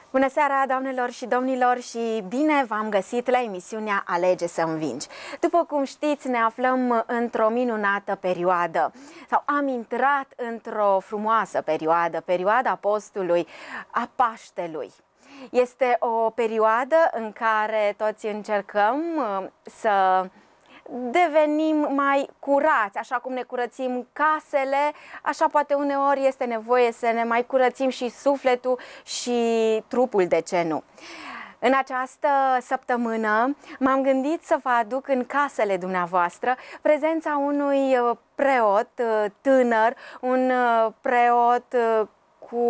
Bună seara, doamnelor și domnilor, și bine v-am găsit la emisiunea Alege să învingi. După cum știți, ne aflăm într-o minunată perioadă, sau am intrat într-o frumoasă perioadă, perioada postului, a Paștelui. Este o perioadă în care toți încercăm să devenim mai curați, așa cum ne curățim casele, așa poate uneori este nevoie să ne mai curățim și sufletul și trupul, de ce nu? În această săptămână m-am gândit să vă aduc în casele dumneavoastră prezența unui preot tânăr, un preot cu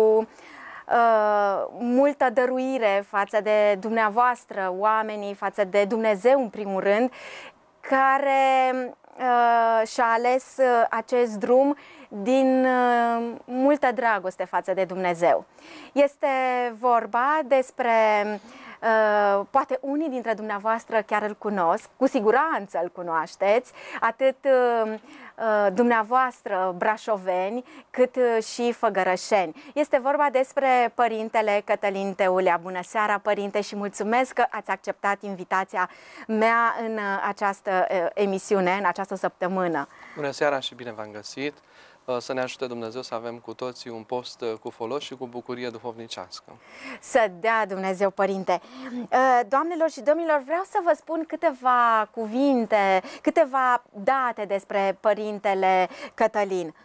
multă dăruire față de dumneavoastră, oamenii, față de Dumnezeu în primul rând, care și-a ales acest drum din multă dragoste față de Dumnezeu. Este vorba despre, poate unii dintre dumneavoastră chiar îl cunosc, cu siguranță îl cunoașteți, atât dumneavoastră brașoveni, cât și făgărășeni. Este vorba despre Părintele Cătălin Teulea. Bună seara, Părinte, și mulțumesc că ați acceptat invitația mea în această emisiune, în această săptămână. Bună seara și bine v-am găsit! Să ne ajute Dumnezeu să avem cu toții un post cu folos și cu bucurie duhovnicească. Să dea Dumnezeu, Părinte! Doamnelor și domnilor, vreau să vă spun câteva cuvinte, câteva date despre Părintele Cătălin.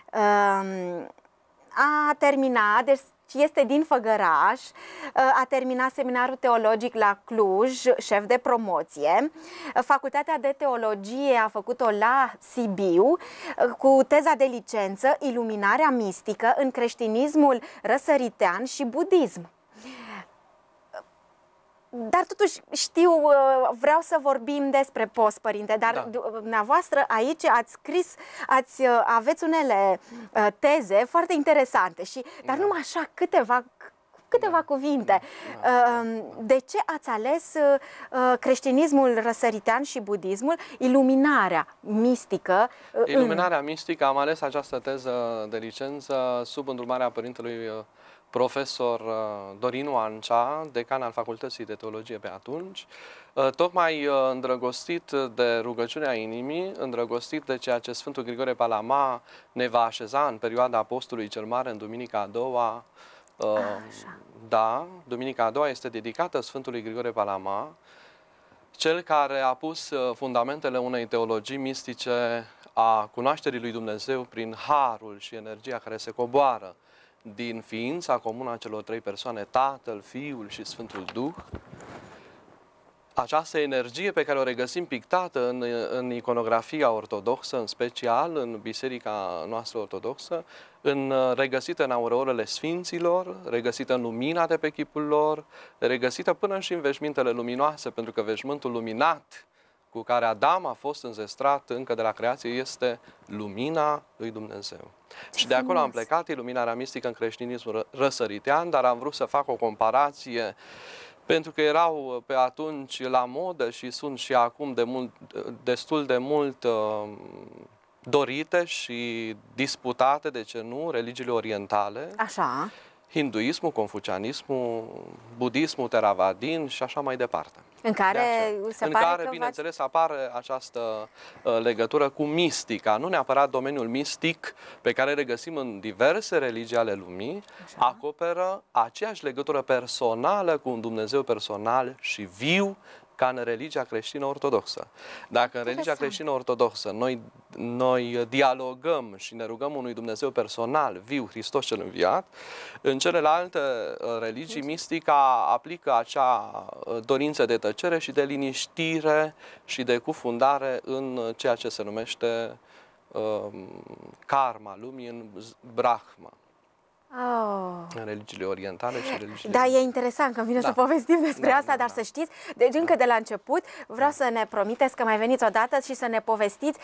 A terminat, deci este din Făgăraș, a terminat seminarul teologic la Cluj, șef de promoție. Facultatea de teologie a făcut-o la Sibiu, cu teza de licență Iluminarea mistică în creștinismul răsăritean și budism. Dar totuși știu, vreau să vorbim despre post, Părinte, dar dumneavoastră aici ați scris, aveți unele teze foarte interesante, dar numai așa câteva cuvinte. De ce ați ales creștinismul răsăritean și budismul, iluminarea mistică? Iluminarea mistică, am ales această teză de licență sub îndrumarea Părintelui profesor Dorin Oancea, decan al Facultății de Teologie pe atunci, tocmai îndrăgostit de rugăciunea inimii, îndrăgostit de ceea ce Sfântul Grigore Palama ne va așeza în perioada Postului cel Mare, în Duminica a doua. Da, Duminica a doua este dedicată Sfântului Grigore Palama, cel care a pus fundamentele unei teologii mistice a cunoașterii lui Dumnezeu prin harul și energia care se coboară din ființa comună a celor trei persoane, Tatăl, Fiul și Sfântul Duh. Această energie pe care o regăsim pictată în iconografia ortodoxă, în special în biserica noastră ortodoxă, regăsită în aureolele sfinților, regăsită în lumina de pe chipul lor, regăsită până și în veșmintele luminoase, pentru că veșmântul luminat cu care Adam a fost înzestrat încă de la creație este lumina lui Dumnezeu. Și de acolo am plecat, iluminarea mistică în creștinismul răsăritean, dar am vrut să fac o comparație pentru că erau pe atunci la modă și sunt și acum destul de mult dorite și disputate, de ce nu, religiile orientale. Așa. Hinduismul, confucianismul, budismul, Theravadin și așa mai departe. În care, bineînțeles, apare această legătură cu mistica, nu neapărat domeniul mistic pe care regăsim în diverse religii ale lumii, acoperă aceeași legătură personală cu un Dumnezeu personal și viu, ca în religia creștină ortodoxă. Dacă în religia creștină ortodoxă noi dialogăm și ne rugăm unui Dumnezeu personal, viu, Hristos cel înviat, în celelalte religii mistica aplică acea dorință de tăcere și de liniștire și de cufundare în ceea ce se numește karma lumii, în Brahma. În religiile orientale și religiile... Da, e interesant că îmi vine să povestim despre asta, dar să știți, deci încă de la început vreau să ne promiteți că mai veniți odată și să ne povestiți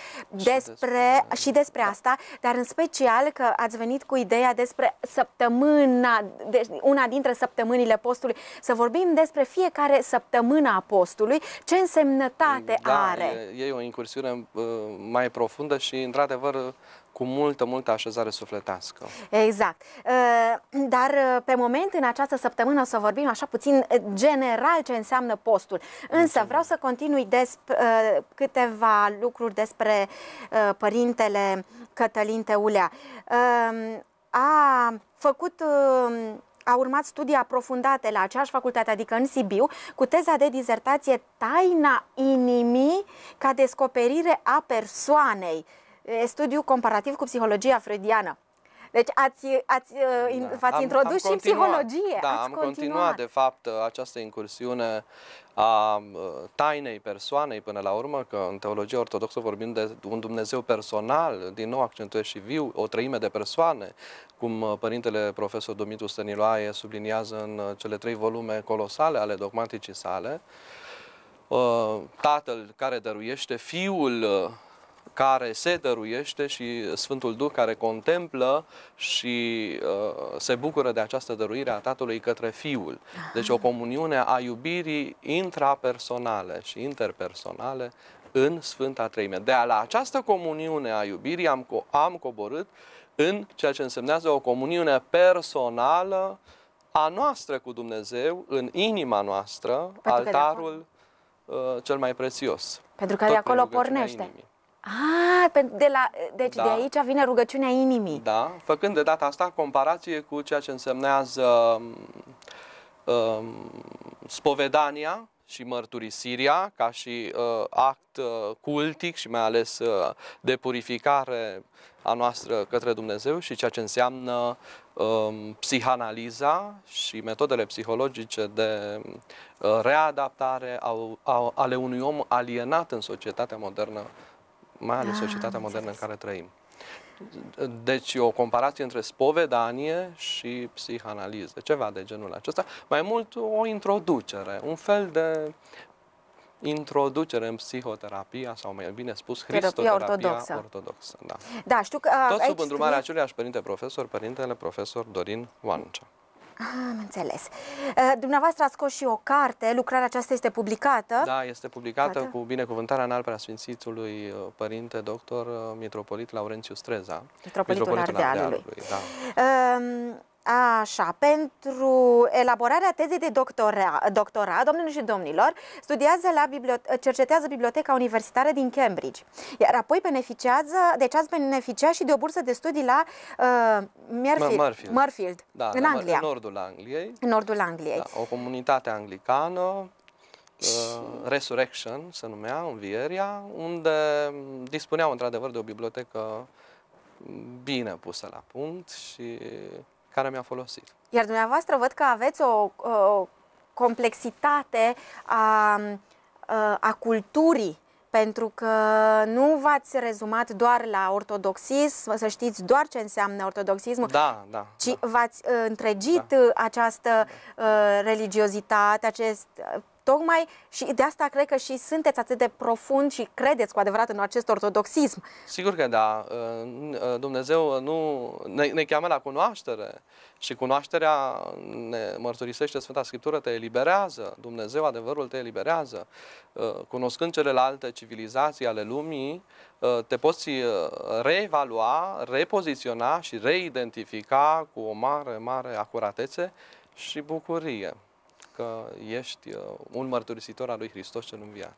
despre asta, dar în special că ați venit cu ideea despre săptămâna, deci una dintre săptămânile postului, să vorbim despre fiecare săptămână a postului, ce însemnătate are. E o incursiune mai profundă și, într-adevăr, cu multă așezare sufletească. Exact. Dar pe moment, în această săptămână, o să vorbim așa puțin general ce înseamnă postul. Însă vreau să continui câteva lucruri despre părintele Cătălin Teulea. A urmat studii aprofundate la aceeași facultate, adică în Sibiu, cu teza de dizertație Taina inimii ca descoperire a persoanei. Studiu comparativ cu psihologia freudiană. Deci v-ați introdus și în psihologie. Da, am continuat, de fapt, această incursiune a tainei persoanei până la urmă, că în teologia ortodoxă vorbim de un Dumnezeu personal, din nou accentuez și viu, o treime de persoane, cum părintele profesor Dumitru Stăniloae subliniază în cele 3 volume colosale ale dogmaticii sale. Tatăl care dăruiește, Fiul care se dăruiește și Sfântul Duh care contemplă și se bucură de această dăruire a Tatălui către Fiul. Deci o comuniune a iubirii intrapersonale și interpersonale în Sfânta Treime. De la această comuniune a iubirii am coborât în ceea ce însemnează o comuniune personală a noastră cu Dumnezeu, în inima noastră, altarul cel mai prețios. Pentru că de acolo pornește. Deci de aici vine rugăciunea inimii. Da, făcând de data asta comparație cu ceea ce însemnează spovedania și mărturisirea ca și act cultic și mai ales de purificare a noastră către Dumnezeu și ceea ce înseamnă psihanaliza și metodele psihologice de readaptare ale unui om alienat în societatea modernă, mai ales societatea modernă în care trăim. Deci o comparație între spovedanie și psihanaliză, ceva de genul acesta. Mai mult o introducere, un fel de introducere în psihoterapia, sau mai bine spus, Cristoterapia ortodoxă. Da. Da, știu că tot sub îndrumarea aceluiași părinte profesor, părintele profesor Dorin Oancea. Am înțeles. Dumneavoastră ați scos și o carte, lucrarea aceasta este publicată? Da, este publicată cu binecuvântarea în al preasfințitului părinte doctor mitropolit Laurențiu Streza, mitropolitul Ardealului. Da. Așa, pentru elaborarea tezei de doctorat, domnilor și domnilor, cercetează Biblioteca Universitară din Cambridge. Iar apoi ați beneficiat și de o bursă de studii la Murfield, da, în Anglia. În nordul Angliei. În nordul Angliei. Da, o comunitate anglicană, Resurrection se numea, Învieria, unde dispuneau într-adevăr de o bibliotecă bine pusă la punct și care mi-a folosit. Iar dumneavoastră văd că aveți o complexitate a culturii, pentru că nu v-ați rezumat doar la ortodoxism, să știți doar ce înseamnă ortodoxismul, ci v-ați întregit această religiozitate, tocmai și de asta cred că și sunteți atât de profund și credeți cu adevărat în acest ortodoxism. Sigur că da. Dumnezeu ne cheamă la cunoaștere și cunoașterea, ne mărturisește Sfânta Scriptură, te eliberează. Dumnezeu, adevărul, te eliberează. Cunoscând celelalte civilizații ale lumii, te poți reevalua, repoziționa și reidentifica cu o mare acuratețe și bucurie că ești un mărturisitor al lui Hristos cel înviat.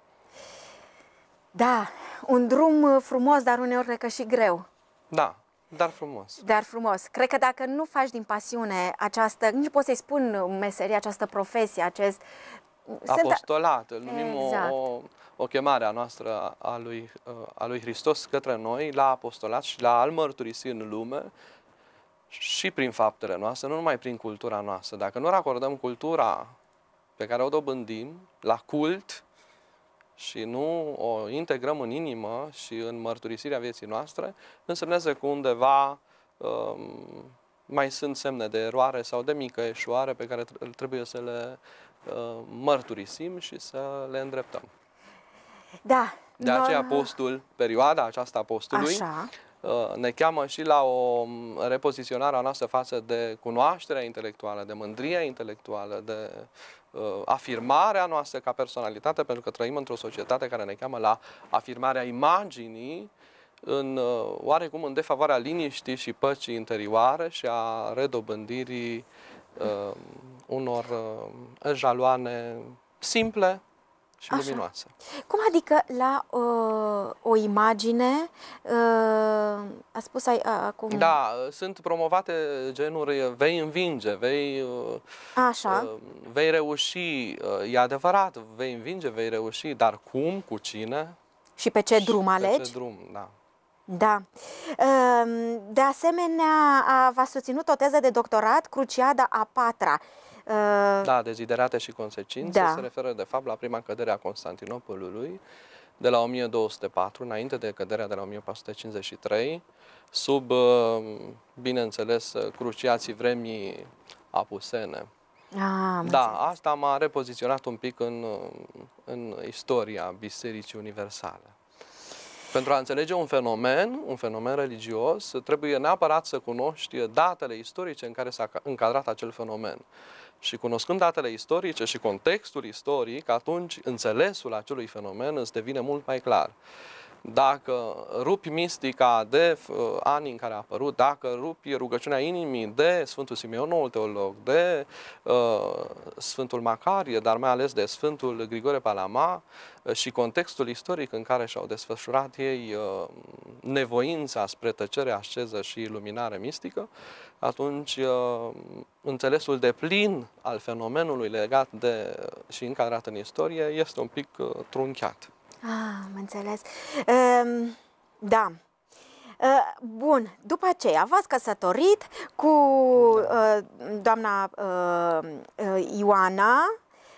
Da, un drum frumos, dar uneori cred că și greu. Da, dar frumos. Dar frumos. Cred că dacă nu faci din pasiune această, nici pot să-i spun meserie, această profesie, acest apostolat, îl numim o chemare a noastră a lui Hristos către noi la apostolat și la a-L mărturisi în lume și prin faptele noastre, nu numai prin cultura noastră. Dacă nu racordăm cultura pe care o dobândim la cult și nu o integrăm în inimă și în mărturisirea vieții noastre, însemnează că undeva mai sunt semne de eroare sau de mică eșoare pe care trebuie să le mărturisim și să le îndreptăm. Da. De aceea perioada aceasta a postului, ne cheamă și la o repoziționare a noastră față de cunoașterea intelectuală, de mândria intelectuală, de afirmarea noastră ca personalitate, pentru că trăim într-o societate care ne cheamă la afirmarea imaginii oarecum în defavoarea liniștii și păcii interioare și a redobândirii unor jaloane simple și luminoase. Cum adică la o imagine, a spus acum... Da, sunt promovate genuri, vei învinge, vei reuși, e adevărat, vei învinge, vei reuși, dar cum, cu cine? Și pe ce drum alegi? Pe ce drum, da. Da. De asemenea, v-ați susținut o teză de doctorat, Cruciada a patra. Da, Deziderate și consecințe, se referă de fapt la prima cădere a Constantinopolului de la 1204, înainte de căderea de la 1453, sub, bineînțeles, cruciații vremii apusene. Da, asta m-a repoziționat un pic în istoria Bisericii Universale. Pentru a înțelege un fenomen religios, trebuie neapărat să cunoști datele istorice în care s-a încadrat acel fenomen. Și cunoscând datele istorice și contextul istoric, atunci înțelesul acelui fenomen îți devine mult mai clar. Dacă rupi mistica de anii în care a apărut, dacă rupi rugăciunea inimii de Sfântul Simeon, noul teolog, de Sfântul Macarie, dar mai ales de Sfântul Grigore Palama și contextul istoric în care și-au desfășurat ei nevoința spre tăcere asceză și iluminare mistică, atunci înțelesul deplin al fenomenului legat de și încadrat în istorie este un pic trunchiat. Am înțeles. Da. Bun, după aceea v-ați căsătorit cu doamna Ioana,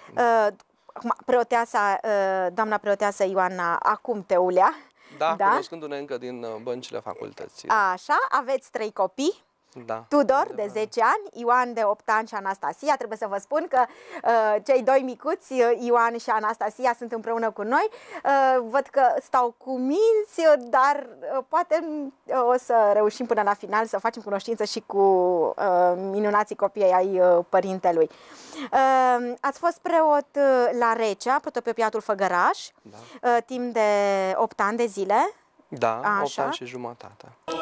doamna preoteasă Ioana acum Teulea. Da, cunoscându-ne încă din băncile facultății. Așa, aveți 3 copii. Da. Tudor, de 10 ani, Ioan, de 8 ani și Anastasia. Trebuie să vă spun că cei 2 micuți, Ioan și Anastasia, sunt împreună cu noi. Văd că stau cu minți, dar poate o să reușim până la final să facem cunoștință și cu minunații copii ai părintelui. Ați fost preot la Recea, protopiatul Făgăraș, timp de 8 ani de zile. Da, 8 ani și jumătate.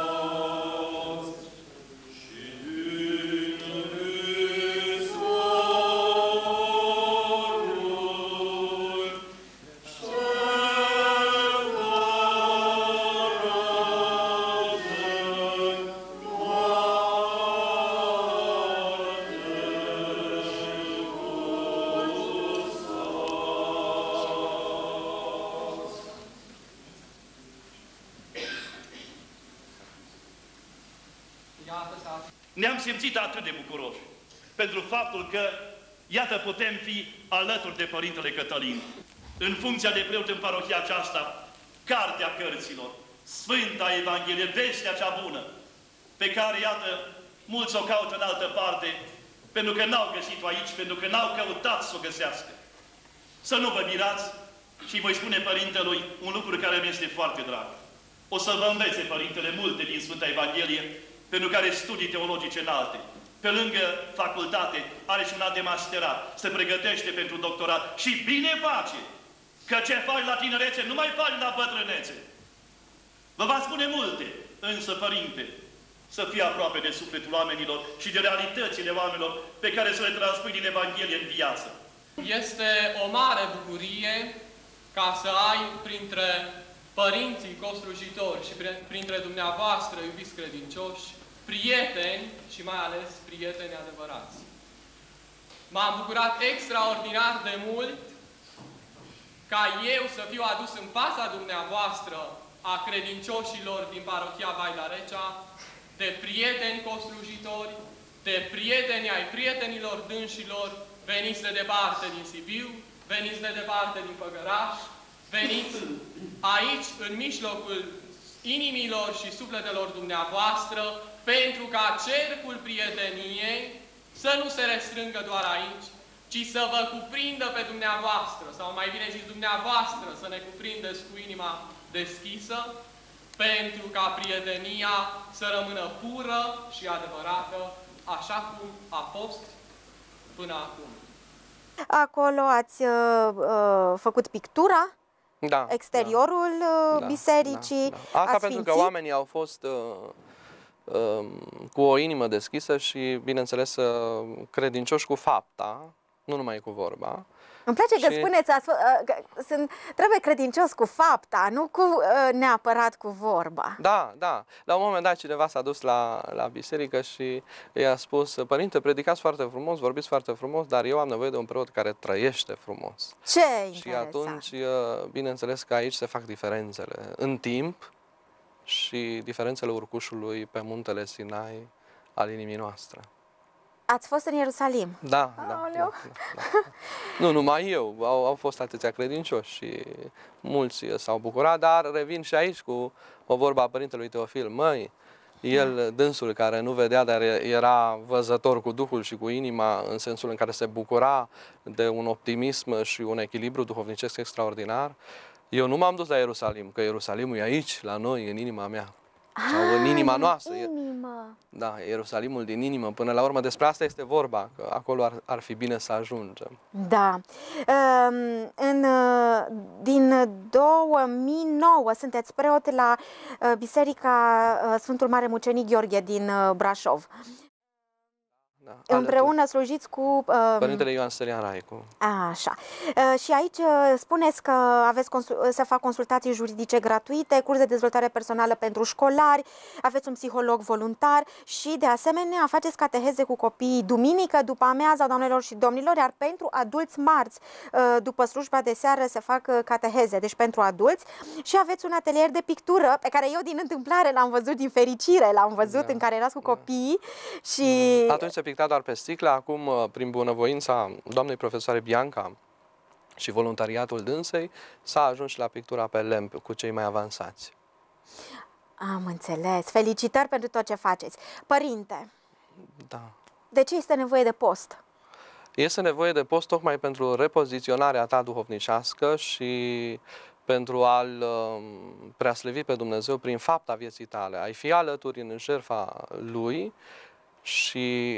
Ne-am simțit atât de bucuroși pentru faptul că, iată, putem fi alături de Părintele Cătălin. În funcția de preot în parohia aceasta, Cartea Cărților, Sfânta Evanghelie, vestea cea bună, pe care, iată, mulți o caută în altă parte, pentru că n-au găsit-o aici, pentru că n-au căutat să o găsească. Să nu vă mirați și voi spune Părintelui un lucru care mi este foarte drag. O să vă învețe, Părintele, multe din Sfânta Evanghelie, pentru care studii teologice înalte. Pe lângă facultate, are și un an de masterat, se pregătește pentru doctorat și bine face! Că ce faci la tinerețe, nu mai faci la bătrânețe. Vă va spune multe, însă, Părinte, să fii aproape de sufletul oamenilor și de realitățile oamenilor pe care să le transpui din Evanghelie în viață. Este o mare bucurie ca să ai printre părinții coslujitori și printre dumneavoastră, iubiți credincioși, prieteni și mai ales prieteni adevărați. M-am bucurat extraordinar de mult ca eu să fiu adus în fața dumneavoastră a credincioșilor din parohia Vaida Recea, de prieteni coslujitori, de prieteni ai prietenilor dânșilor, veniți de departe din Sibiu, veniți de departe din Făgăraș, veniți aici, în mijlocul inimilor și sufletelor dumneavoastră, pentru ca cercul prieteniei să nu se restrângă doar aici, ci să vă cuprindă pe dumneavoastră, sau mai bine zis dumneavoastră, să ne cuprindeți cu inima deschisă, pentru ca prietenia să rămână pură și adevărată, așa cum a fost până acum. Acolo ați făcut pictura? exteriorul bisericii. Asta pentru că oamenii au fost cu o inimă deschisă și, bineînțeles, credincioși cu fapta, nu numai cu vorba. Îmi place că spuneți că trebuie credincios cu fapta, nu neapărat cu vorba. Da. La un moment dat cineva s-a dus la biserică și i-a spus: părinte, predicați foarte frumos, vorbiți foarte frumos, dar eu am nevoie de un preot care trăiește frumos. Ce interesant! Și atunci, bineînțeles că aici se fac diferențele în timp și diferențele urcușului pe muntele Sinai al inimii noastre. Ați fost în Ierusalim? Da. Nu numai eu, au fost atâția credincioși și mulți s-au bucurat, dar revin și aici cu o vorbă a părintelui Teofil. Măi, el, dânsul care nu vedea, dar era văzător cu Duhul și cu inima, în sensul în care se bucura de un optimism și un echilibru duhovnicesc extraordinar. Eu nu m-am dus la Ierusalim, că Ierusalimul e aici, la noi, în inima mea. Sau în inima noastră. Da, Ierusalimul din inimă. Până la urmă, despre asta este vorba, că acolo ar fi bine să ajungem. Da. Din 2009 sunteți preot la Biserica Sfântul Mare Mucenic Gheorghe din Brașov. Da, împreună slujiți cu Părintele Ioan Stelian Raicu. Așa. Și aici spuneți că se fac consultații juridice gratuite, curs de dezvoltare personală pentru școlari, aveți un psiholog voluntar și de asemenea faceți cateheze cu copiii duminică, după amiaza, doamnelor și domnilor, iar pentru adulți marți, după slujba de seară, se fac cateheze, deci pentru adulți, și aveți un atelier de pictură pe care eu din întâmplare l-am văzut, din fericire l-am văzut, în care erați cu copiii și... Atunci se picta doar pe sticlă, acum, prin bunăvoința doamnei profesoare Bianca și voluntariatul dânsei, s-a ajuns și la pictura pe lemn cu cei mai avansați. Am înțeles. Felicitări pentru tot ce faceți. Părinte, de ce este nevoie de post? Este nevoie de post tocmai pentru repoziționarea ta duhovnicească și pentru a-L preaslăvi pe Dumnezeu prin fapta vieții tale. Ai fi alături în jertfa Lui și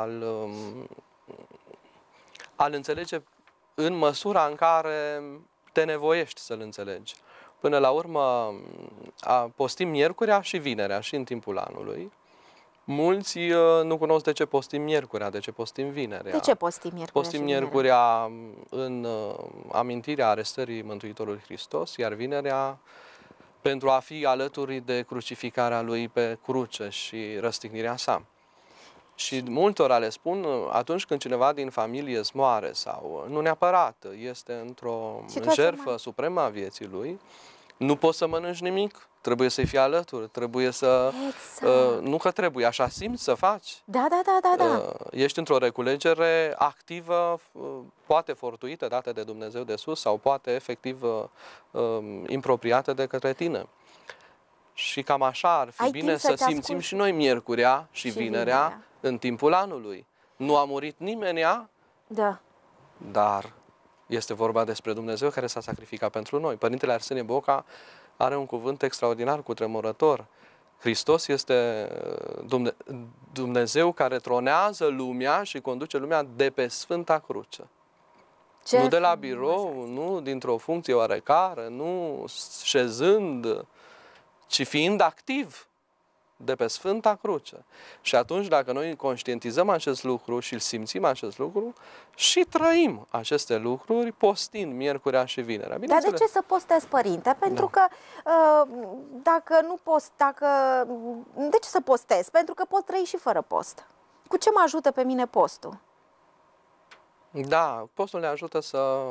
a-L înțelege în măsura în care te nevoiești să-L înțelegi. Până la urmă, postim miercurea și vinerea și în timpul anului. Mulți nu cunosc de ce postim miercurea, de ce postim vinerea. De ce postim miercurea? Postim miercurea în amintirea arestării Mântuitorului Hristos, iar vinerea pentru a fi alături de crucificarea Lui pe cruce și răstignirea sa. Și multora le spun, atunci când cineva din familie îți moare sau nu neapărat, este într-o jertfă supremă a vieții lui, nu poți să mănânci nimic, trebuie să-i fii alături, trebuie să... Exact. Nu că trebuie, așa simți să faci. Da. Ești într-o reculegere activă, poate fortuită, dată de Dumnezeu de sus, sau poate efectiv impropriată de către tine. Și cam așa ar fi bine să simțim și noi miercurea și vinerea în timpul anului. Nu a murit nimenea, dar este vorba despre Dumnezeu care s-a sacrificat pentru noi. Părintele Arsenie Boca are un cuvânt extraordinar, cutremurător. Hristos este Dumnezeu care tronează lumea și conduce lumea de pe Sfânta Cruce. Nu de la birou, nu dintr-o funcție oarecare, nu șezând, ci fiind activ de pe Sfânta Cruce. Și atunci, dacă noi conștientizăm acest lucru și îl simțim acest lucru și trăim aceste lucruri, postind miercurea și vinerea. Dar de ce să postez, părinte? Pentru că dacă nu post, de ce să postez? Pentru că pot trăi și fără post. Cu ce mă ajută pe mine postul? Da, postul ne ajută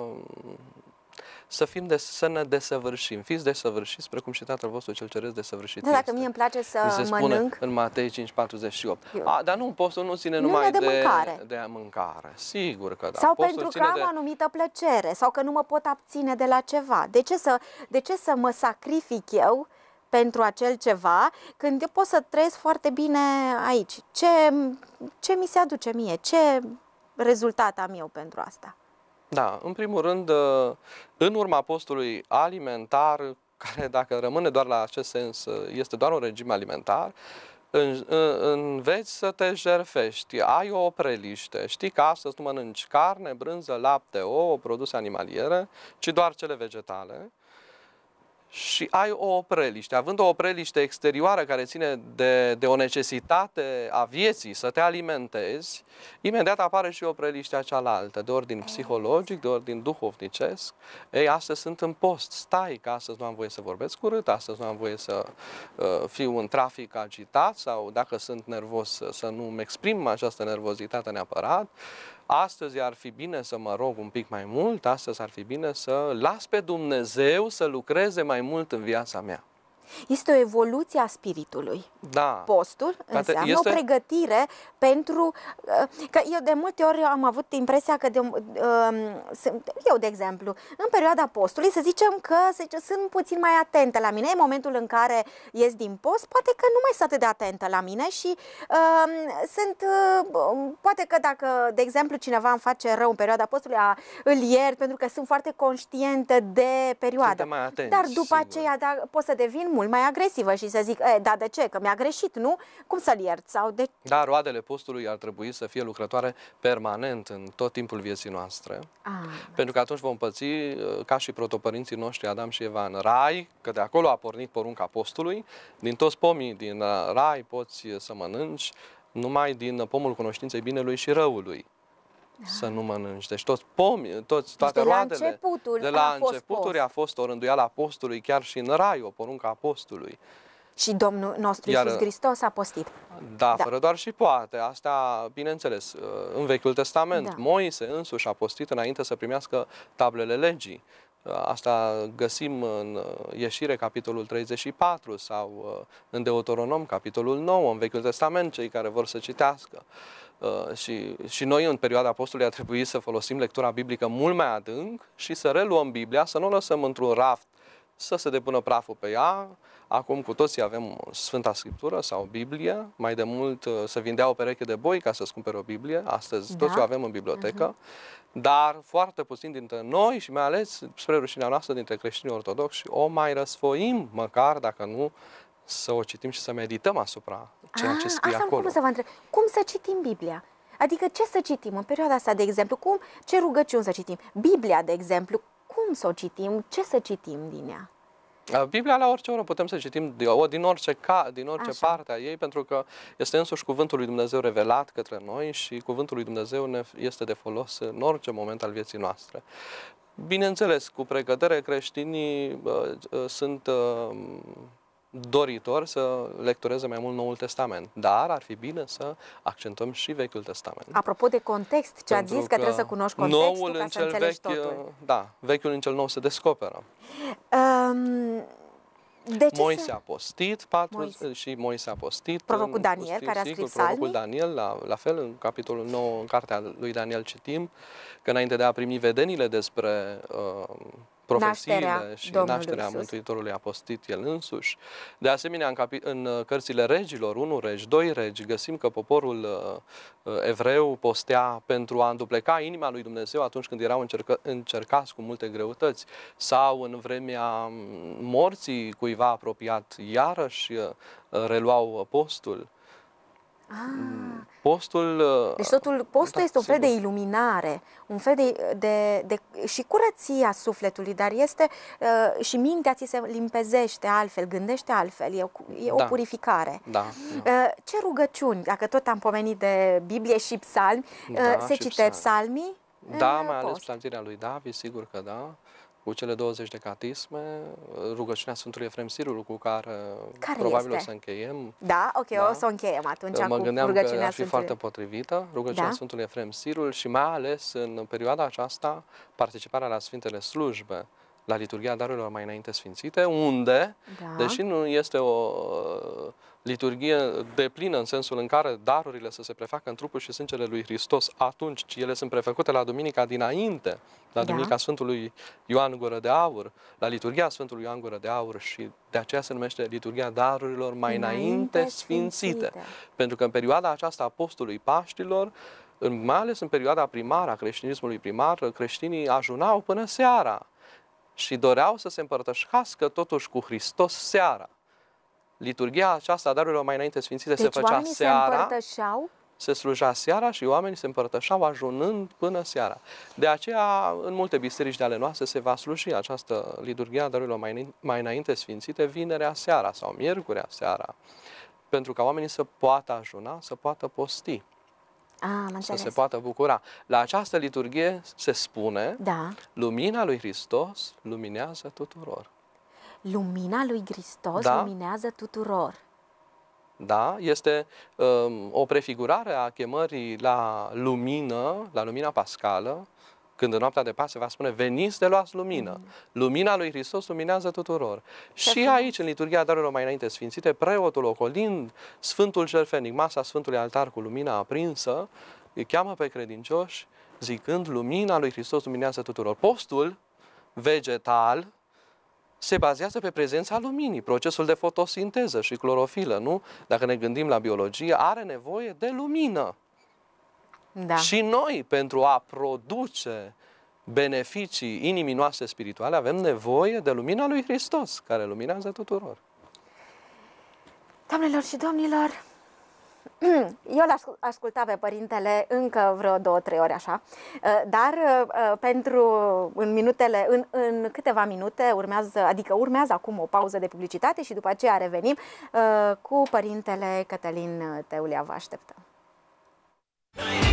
să ne desăvârșim. Fiți desăvârșiți, precum și Tatăl vostru cel ceresc desăvârșit este. Dacă mie îmi place să mănânc... în Matei 5:48. Dar nu, postul nu ține numai de mâncare. Sigur că da. Sau pentru că am o anumită plăcere, sau că nu mă pot abține de la ceva. De ce să mă sacrific eu pentru acel ceva, când eu pot să trăiesc foarte bine aici? Ce mi se aduce mie? Ce rezultat am eu pentru asta? Da, în primul rând, în urma postului alimentar, care dacă rămâne doar la acest sens, este doar un regim alimentar, înveți să te jertfești, ai o preliște, știi că astăzi nu mănânci carne, brânză, lapte, ouă, produse animaliere, ci doar cele vegetale. și ai o opreliște. Având o opreliște exterioară care ține de o necesitate a vieții, să te alimentezi, imediat apare și opreliștea cealaltă, de ordin psihologic, de ordin duhovnicesc. Ei, astăzi sunt în post, stai, că astăzi nu am voie să vorbesc urât, astăzi nu am voie să fiu în trafic agitat sau dacă sunt nervos să nu-mi exprim această nervozitate neapărat. Astăzi ar fi bine să mă rog un pic mai mult, astăzi ar fi bine să las pe Dumnezeu să lucreze mai mult în viața mea. Este o evoluție a spiritului. Da. Postul înseamnă o pregătire pentru... Că eu de multe ori am avut impresia că, eu de exemplu, în perioada postului, să zicem că sunt puțin mai atentă la mine. În momentul în care ies din post, poate că nu mai sunt atât de atentă la mine și poate că dacă, de exemplu, cineva îmi face rău în perioada postului, îl iert pentru că sunt foarte conștientă de perioadă. Mai atenți, dar după aceea pot să devin mult mai agresivă și să zic, da, de ce? Că mi-a greșit, nu? Cum să-l iert? Sau de... Da, roadele postului ar trebui să fie lucrătoare permanent în tot timpul vieții noastre. Pentru că atunci vom păți, ca și protopărinții noștri Adam și Eva în rai, că de acolo a pornit porunca postului, din toți pomii din rai poți să mănânci, numai din pomul cunoștinței binelui și răului. Să nu mănânci. Deci toate roadele, de la începuturi a fost o rânduială a postului, chiar și în rai, o poruncă a postului. Și Domnul nostru Iisus Hristos a postit. Da, fără doar și poate. Asta, bineînțeles, în Vechiul Testament, Moise însuși a postit înainte să primească tablele legii. Asta găsim în Ieșire, capitolul 34, sau în Deuteronom, capitolul 9, în Vechiul Testament, cei care vor să citească. Și noi în perioada postului a trebuit să folosim lectura biblică mult mai adânc și să reluăm Biblia, să nu o lăsăm într-un raft să se depună praful pe ea. Acum cu toții avem Sfânta Scriptură sau Biblie. Mai de mult se vindea o pereche de boi ca să-ți cumpere o Biblie. Astăzi toți o avem în bibliotecă. Dar foarte puțin dintre noi și mai ales spre rușinea noastră dintre creștinii ortodoxi o mai răsfoim, măcar dacă nu să o citim și să medităm asupra ceea ce scrie acolo. Cum să vă întreb? Cum să citim Biblia? Adică ce să citim în perioada asta, de exemplu? Ce rugăciuni să citim? Biblia, de exemplu, cum să o citim? Ce să citim din ea? Biblia la orice oră putem să citim din orice parte a ei, pentru că este însuși Cuvântul lui Dumnezeu revelat către noi și Cuvântul lui Dumnezeu ne este de folos în orice moment al vieții noastre. Bineînțeles, cu precădere, creștinii sunt doritori să lectureze mai mult Noul Testament, dar ar fi bine să accentuăm și Vechiul Testament. Apropo de context, ce ați zis că trebuie să cunoști contextul noul ca să înțelegi totul. Da, Vechiul în cel Nou se descoperă. Moise a postit, și Moise a postit. Prorocul Daniel, care a scris Psalmii. Prorocul Daniel, la fel, în capitolul 9, în cartea lui Daniel citim că înainte de a primi vedenile despre profețiile și nașterea Mântuitorului a postit el însuși. De asemenea, în cărțile regilor, 1 regi, 2 regi, găsim că poporul evreu postea pentru a îndupleca inima lui Dumnezeu atunci când erau încercați cu multe greutăți, sau în vremea morții cuiva apropiat, iarăși reluau postul. Postul este un fel de iluminare, un fel de și curăția sufletului, dar este și mintea ți se limpezește altfel, gândește altfel, e o purificare. Ce rugăciuni, dacă tot am pomenit de Biblie și psalmi, se citește psalmii? Da, mai ales psaltirea lui David, sigur că da. Cu cele 20 de catisme, rugăciunea Sfântului Efrem Sirul, cu care probabil o să încheiem. Da, ok, o să o încheiem atunci mă cu gândeam rugăciunea că ar fi foarte potrivită, rugăciunea Sfântului Efrem Sirul și mai ales în perioada aceasta participarea la Sfintele Slujbe, la liturghia darurilor mai înainte sfințite, unde, deși nu este o liturghie deplină în sensul în care darurile să se prefacă în trupul și sângele lui Hristos atunci, ci ele sunt prefăcute la duminica dinainte, la duminica Sfântului Ioan Gură de Aur, la liturghia Sfântului Ioan Gură de Aur, și de aceea se numește liturghia darurilor mai înainte sfințite. Pentru că în perioada aceasta a postului Paștilor, mai ales în perioada primară a creștinismului primar, creștinii ajunau până seara și doreau să se împărtășească totuși cu Hristos seara. Liturghia aceasta a darurilor mai înainte sfințite se făcea seara. Se împărtășeau se slujea seara și oamenii se împărtășeau ajunând până seara. De aceea, în multe biserici de ale noastre se va sluji această liturghie a darurilor mai înainte sfințite vinerea seara sau miercurea seara, pentru ca oamenii să poată ajuna, să poată posti. Să se poată bucura. La această liturghie se spune, lumina lui Hristos luminează tuturor. Lumina lui Hristos luminează tuturor. Da, este o prefigurare a chemării la lumină, la lumina pascală, când în noaptea de Paște va spune, veniți de luați lumină. Lumina lui Hristos luminează tuturor. Și aici, în liturghia darurilor mai înainte sfințite, preotul, ocolind Sfântul Jertfenic, masa Sfântului Altar cu lumina aprinsă, îi cheamă pe credincioși zicând, lumina lui Hristos luminează tuturor. Postul vegetal se bazează pe prezența luminii, procesul de fotosinteză și clorofilă, nu? Dacă ne gândim la biologie, are nevoie de lumină. Da. Și noi, pentru a produce beneficii inimii noastre spirituale, avem nevoie de lumina lui Hristos, care luminează tuturor. Doamnelor și domnilor, eu l-aș asculta pe părintele încă vreo 2-3 ore așa, dar în câteva minute urmează acum o pauză de publicitate și după aceea revenim cu părintele Cătălin Teulea. Vă așteptăm.